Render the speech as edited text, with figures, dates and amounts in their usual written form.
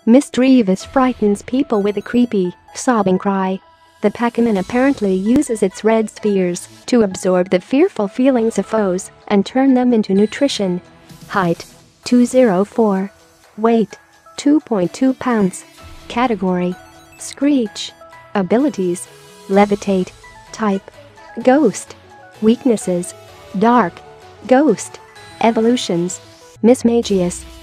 Misdreavus frightens people with a creepy, sobbing cry. The Pokémon apparently uses its red spheres to absorb the fearful feelings of foes and turn them into nutrition. Height: 204. Weight: 2.2 pounds. Category: Screech. Abilities: Levitate. Type: Ghost. Weaknesses: Dark. Ghost. Evolutions: Misdreavus.